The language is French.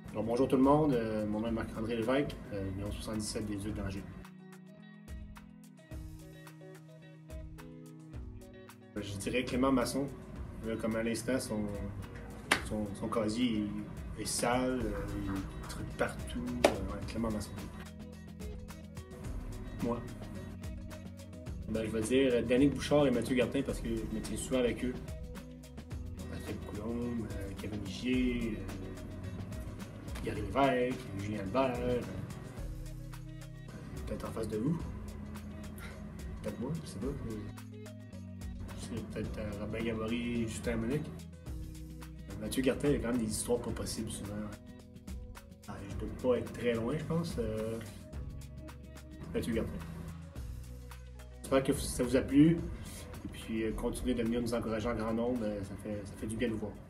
Alors, bonjour tout le monde, mon nom est Marc-André Lévesque, numéro 77 des Ducs d'Angers. Je dirais Clément Masson, là, comme à l'instant, son casier est sale, il y a des trucs partout. Ouais, Clément Masson. Moi. Ben, je vais dire Danick Bouchard et Mathieu Gartin parce que je me tiens souvent avec eux. Patrick Coulombe, Kevin Ligier, Gary Lévesque, Julien Albert, peut-être en face de vous. Peut-être moi, je sais pas. C'est peut-être Robin Gabory, Justin Monique. Mathieu Gartin, il y a quand même des histoires pas possibles souvent. Je ne peux pas être très loin, je pense. Mathieu Gartin. J'espère que ça vous a plu. Et puis, continuez de venir nous encourager en grand nombre. Ça fait du bien de vous voir.